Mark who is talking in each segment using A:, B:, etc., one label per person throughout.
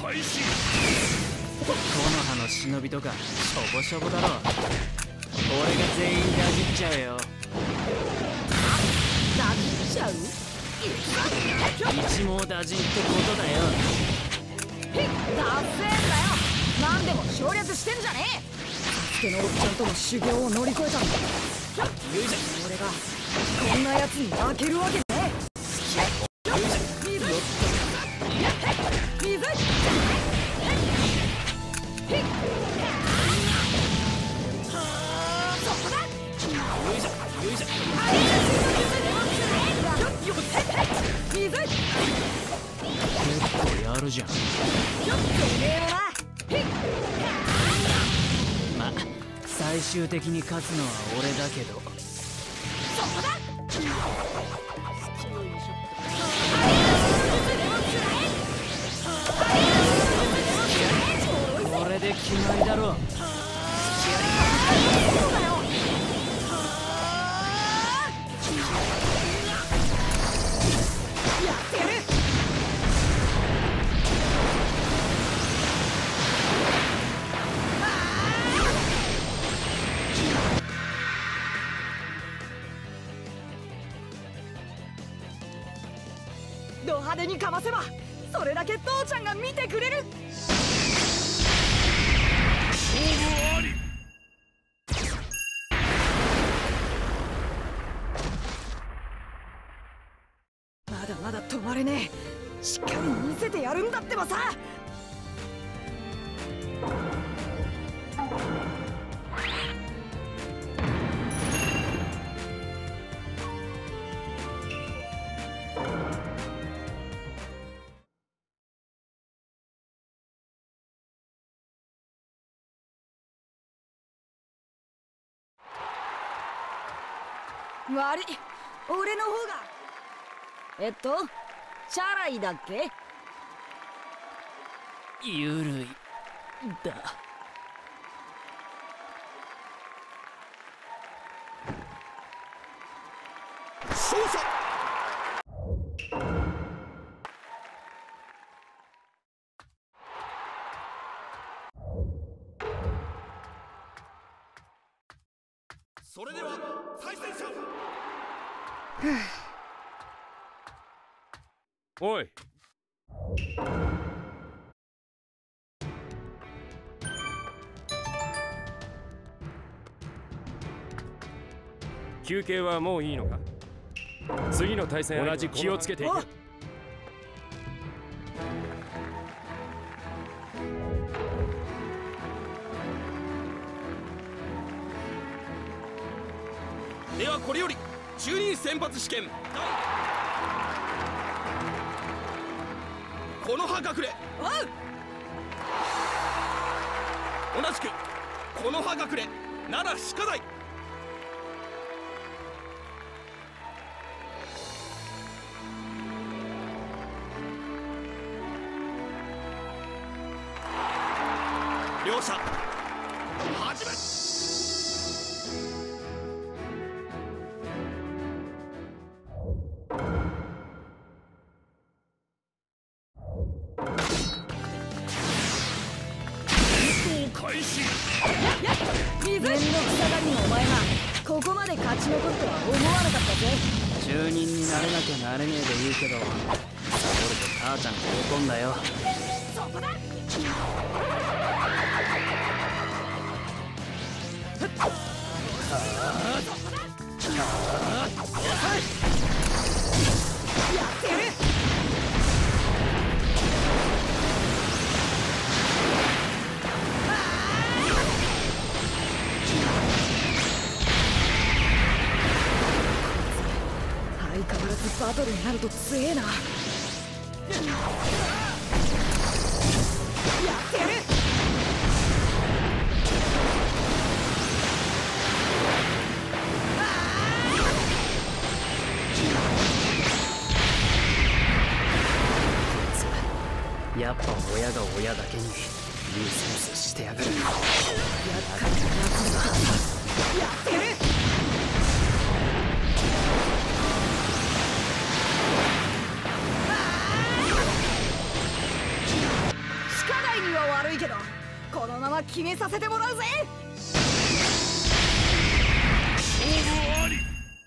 A: 木の葉の忍びとかしょぼしょぼだろ。俺が全員ダジっちゃうよ。
B: ダジっちゃう？
A: 一網打尽ってことだよ。
B: ダッセーんだよ。何でも省略してんじゃねえ。サスケのおっちゃんとの修行を乗り越えたんだ。
A: ゆいじゃん。
B: 俺がこんなやつに負けるわけねえ。
A: 結構やるじゃん。ま、最終的に勝つのは俺だけど。これで決まりだろう。
B: ド派手にかませばそれだけ父ちゃんが見てくれる。まだまだ止まれねえ。しっかり見せてやるんだってばさ。悪い、俺の方が。チャラいだっけ？
A: ゆるいだ。
C: 勝者。それでは対戦者。
D: おい。休憩はもういいのか？次の対戦同じ気をつけていけ。
C: ではこれより中任選抜試験この葉隠れ。同じくこの葉隠れ奈良歯科大。両者始め。
B: めんどくさがりのお前がここまで勝ち残るとは思わなかったぜ。
A: 中任になれなきゃなれねえでいいけど、サボると母ちゃんが怒んだよ。
B: そこだ。やってやる。相変わらずバトルになると強えな。やってやる。
A: やっぱ親が親だけにいいセンスしてやがる。
B: 厄介なやつだ。やってやる。
C: 好
B: いには悪いけどこのまま決めさせてもらうぜ。
C: 勝負あり。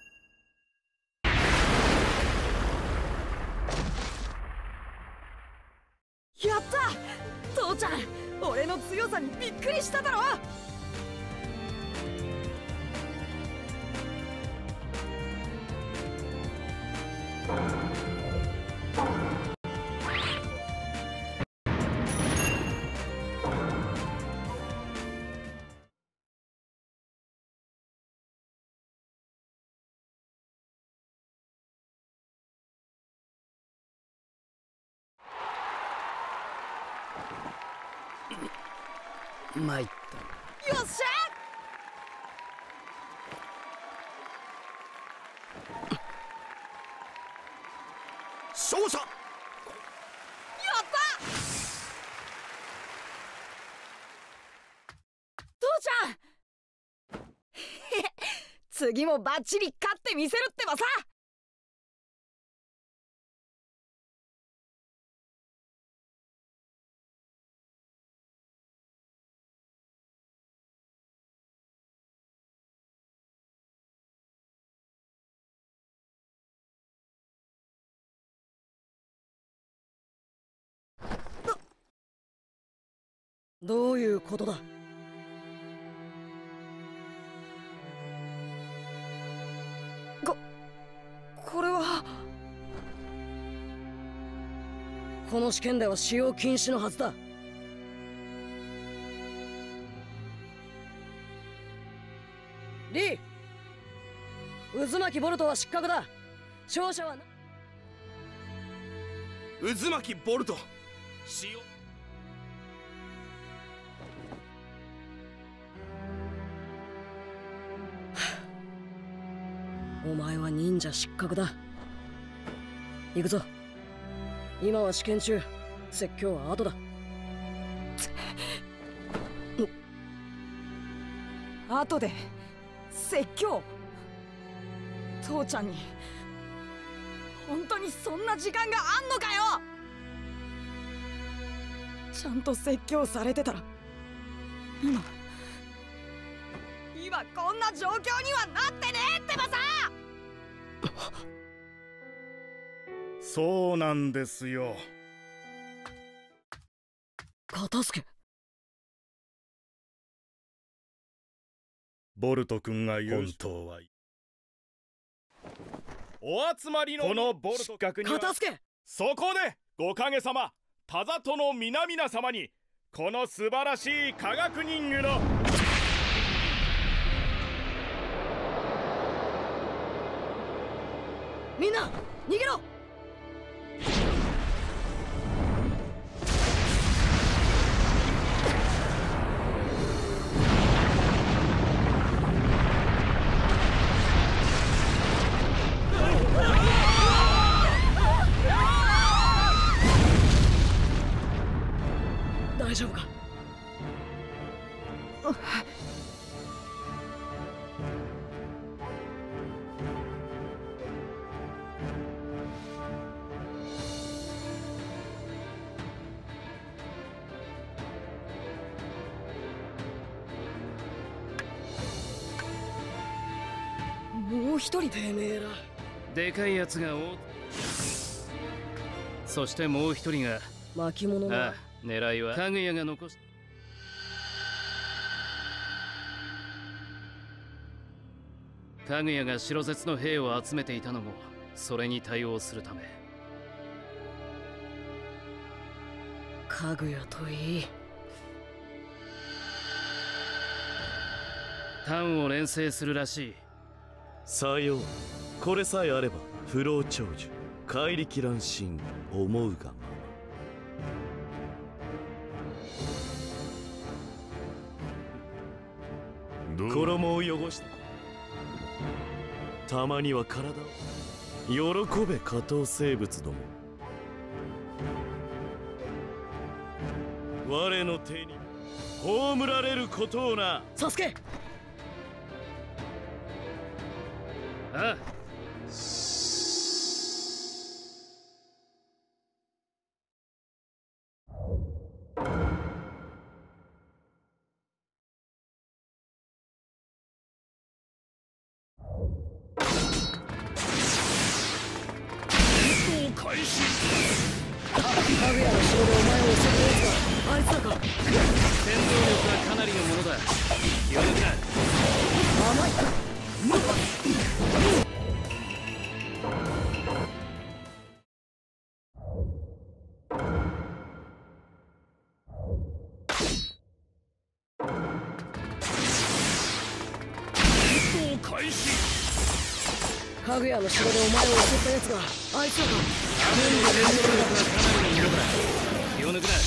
B: やった。父ちゃん、俺の強さにびっくりしただろ。
A: 参った。
B: よっしゃ。
C: 勝者。
B: やった父ちゃん次もバッチリ勝ってみせるってばさ。どういうことだ。これは。この試験では使用禁止のはずだ。リー、渦巻きボルトは失格だ。勝者はな。
C: 渦巻きボルト使用。
B: お前は忍者失格だ。行くぞ。今は試験中。説教は後だ。後で説教。父ちゃんに本当にそんな時間があんのかよ。ちゃんと説教されてたら今こんな状況にはなってねえってばさ。
E: そうなんですよ。
B: 片付け。
E: ボルト君が言う本当はお集まりのこのボルト学には
B: 片付け。
E: そこでご影様田里の皆々様にこの素晴らしい科学忍具の
B: みんな逃げろ。大丈夫か。もう一人。てめえら
A: でかいやつがそしてもう一人が
B: 巻物の。
A: ああ、狙いはかぐやが残し。かぐやが白絶の兵を集めていたのもそれに対応するため。
B: かぐやといい。
A: 単を連成するらしい。
F: さよう。これさえあれば不老長寿怪力乱心思うがまま。衣を汚したたまには体を喜べ下等生物ども。我の手に葬られることをな。
B: サスケ。
A: ああ、
C: 開始。
B: かぐやの城でお前を襲ったやつがあいつらか。
A: 戦闘力はかなりのものだ。気を抜くな。
B: 甘い。
C: 開始。
B: かぐやの城でお前を襲ったやつがあいつらか。
A: 戦闘力はかなりのものだ。気を抜くな。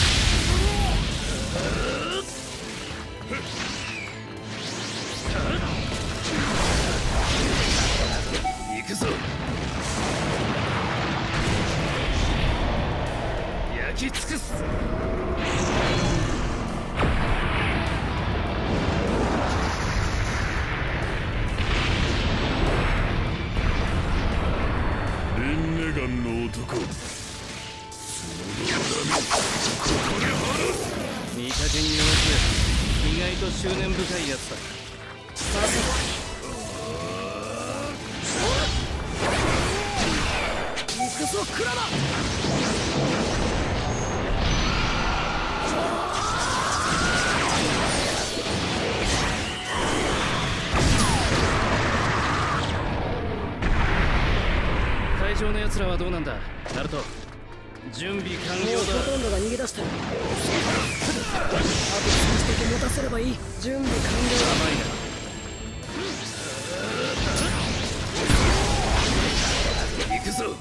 C: 行くぞ。焼き尽くす。レンネガンの男。
A: 見かけによらず意外と執念深いやつだ。
B: 行くぞクラマ。
A: 会場のやつらはどうなんだナルト。準備完了
B: もうほとんどが逃げ出した。あと少しだけ持たせればいい。準備完了。
A: 甘いな。
C: 行くぞ。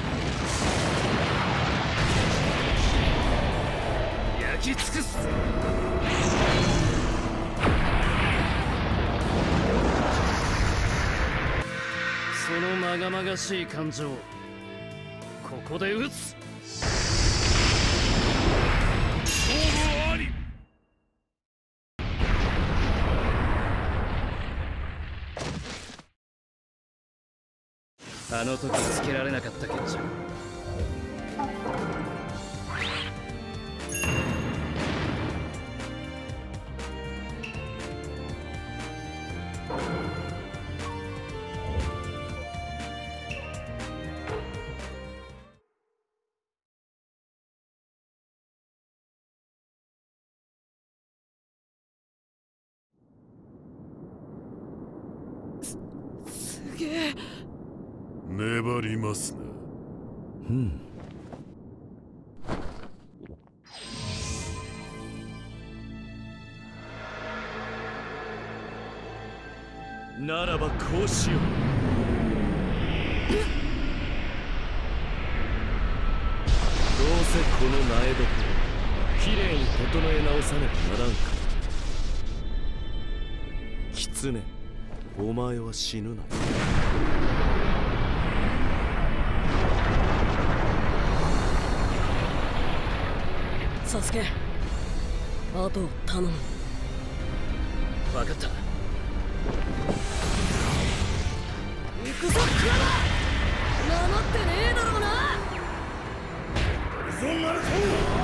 C: 焼き尽くす。
A: そのまがまがしい感情、ここで撃つ。
C: 勝負あり。
A: あの時つけられなかった決着。
B: すげえ。
C: 粘りますな。
F: ならばこうしよう。どうせこの苗床きれいに整え直さねばならんから。狐、お前は死ぬな。
B: サスケ、あと頼む。
A: 分かった。
B: 行くぞクラマ。なまってねえだろうな。
C: ゾンナルト。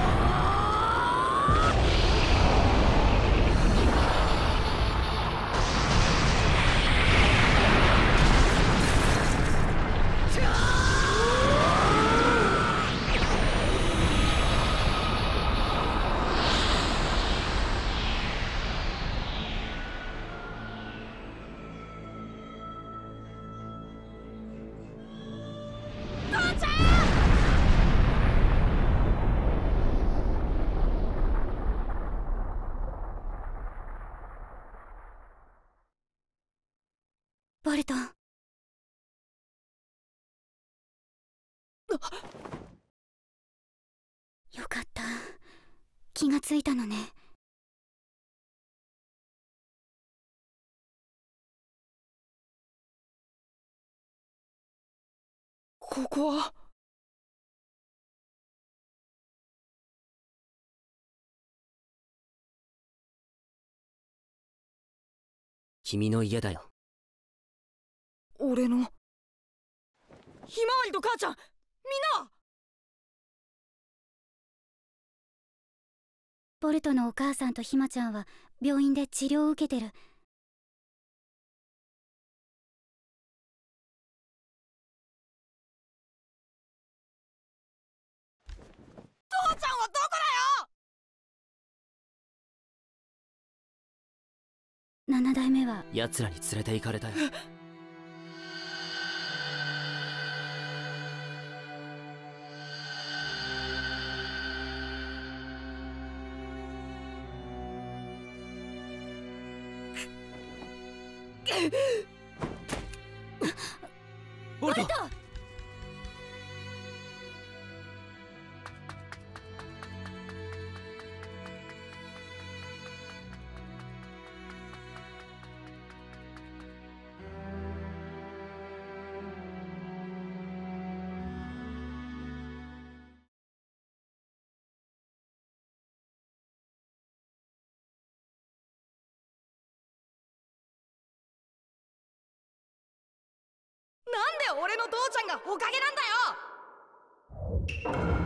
G: ボルト。よかった。気がついたのね。
B: ここは。
H: 君の家だよ。
B: 俺のひまわりと母ちゃん、みんなは。
G: ボルトのお母さんとひまちゃんは病院で治療を受けてる。
B: 父ちゃんはどこだよ。
G: 7代目は
H: 奴らに連れて行かれたよ。
A: ボルト、
B: なんで俺の父ちゃんがおかげなんだよ。